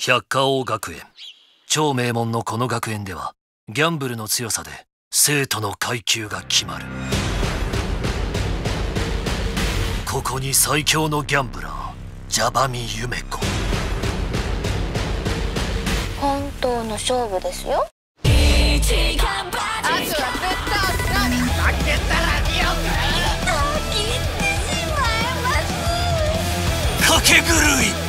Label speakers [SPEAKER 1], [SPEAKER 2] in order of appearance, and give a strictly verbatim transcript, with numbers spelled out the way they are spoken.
[SPEAKER 1] 百花王学園。超名門のこの学園ではギャンブルの強さで生徒の階級が決まる。ここに最強のギャンブラージャバミユメコ。
[SPEAKER 2] 本当の勝負ですよ。
[SPEAKER 3] あとは絶対負けたら地獄。
[SPEAKER 2] 言ってしまいます。
[SPEAKER 1] かけ狂い